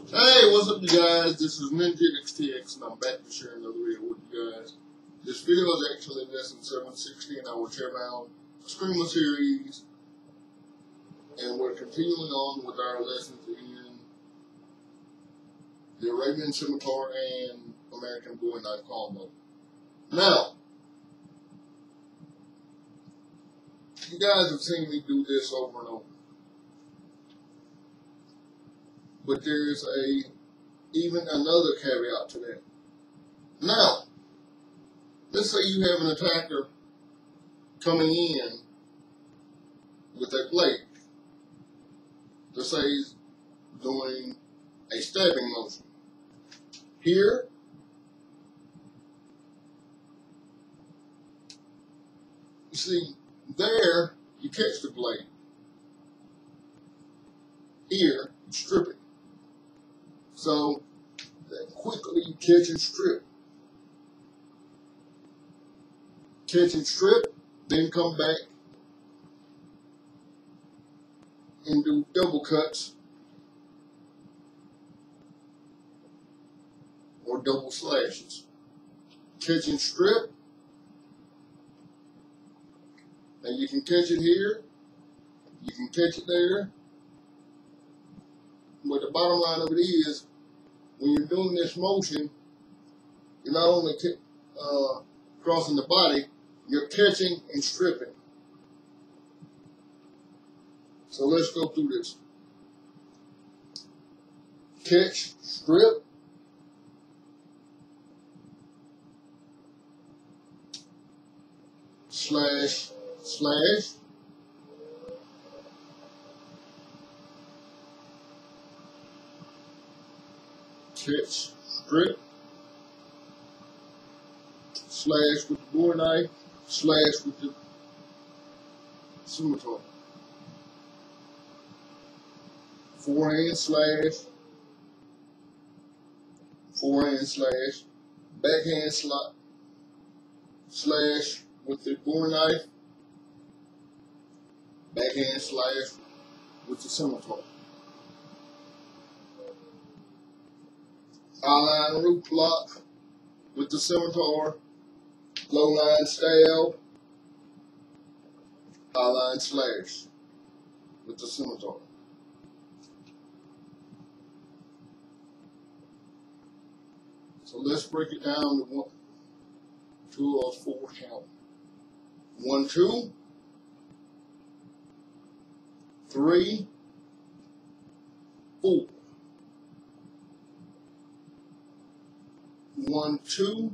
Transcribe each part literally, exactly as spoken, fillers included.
Hey, what's up, you guys? This is Ninja X T X, and I'm back to share another video with you guys. This video is actually lesson seven sixty in our Chairbound Screamer series, and we're continuing on with our lessons in the Arabian Scimitar and American Bowie Knife combo. Now, you guys have seen me do this over and over, but there's a even another caveat to that. Now, let's say you have an attacker coming in with a blade. Let's say he's doing a stabbing motion. Here, you see, there, you catch the blade. Here, you strip it. So, that quickly you catch and strip. Catch and strip, then come back and do double cuts or double slashes. Catch and strip, and you can catch it here, you can catch it there, but the bottom line of it is, when you're doing this motion, you're not only uh, crossing the body, you're catching and stripping. So let's go through this. Catch, strip, slash, slash, catch, strip, slash with the Bowie knife, slash with the scimitar. Forehand slash, forehand slash, backhand slot, slash with the Bowie knife, backhand slash with the scimitar. High line root block with the scimitar, low line stab, high line slash with the scimitar. So let's break it down to one, two or four count. One, two, three, four. One, two,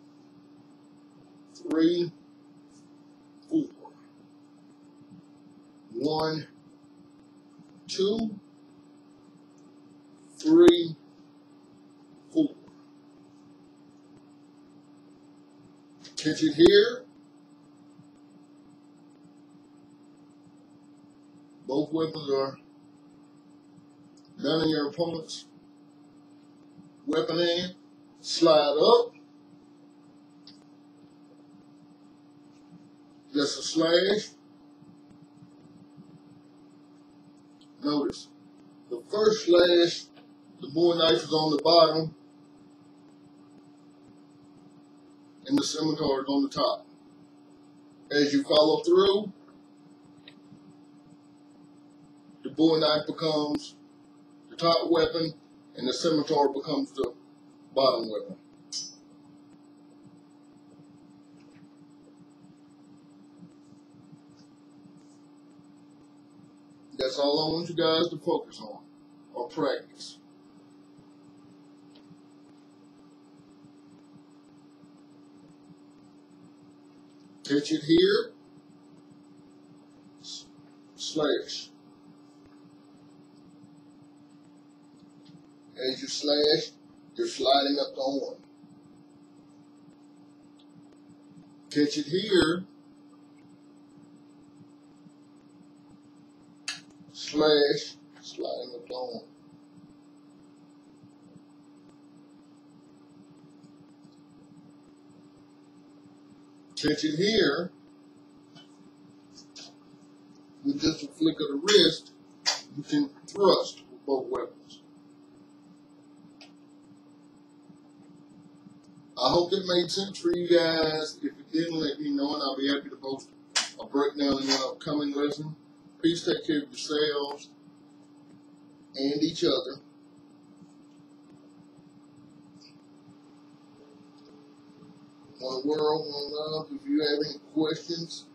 three, four. One, two, three, four. Catch it here. Both weapons are down in your opponent's weapon hand. Slide up. Just a slash. Notice, the first slash, the Bowie knife is on the bottom, and the scimitar is on the top. As you follow through, the Bowie knife becomes the top weapon, and the scimitar becomes the bottom weapon. That's all I want you guys to focus on or practice. Catch it here, slash. As you slash, you're sliding up the horn. Catch it here, slash, sliding up the horn. Catch it here, with just a flick of the wrist, you can thrust with both weapons. I hope that made sense for you guys. If it didn't, let me know, and I'll be happy to post a breakdown in an upcoming lesson. Please take care of yourselves and each other. One world, one love. If you have any questions,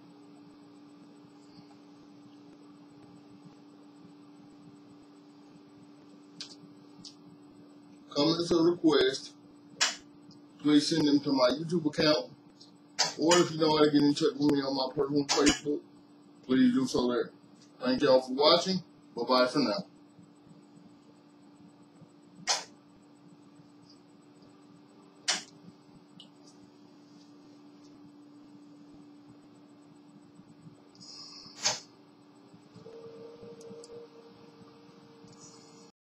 comments or requests, please send them to my YouTube account. Or if you know how to get in touch with me on my personal Facebook, please do so there. Thank y'all for watching. Bye-bye for now.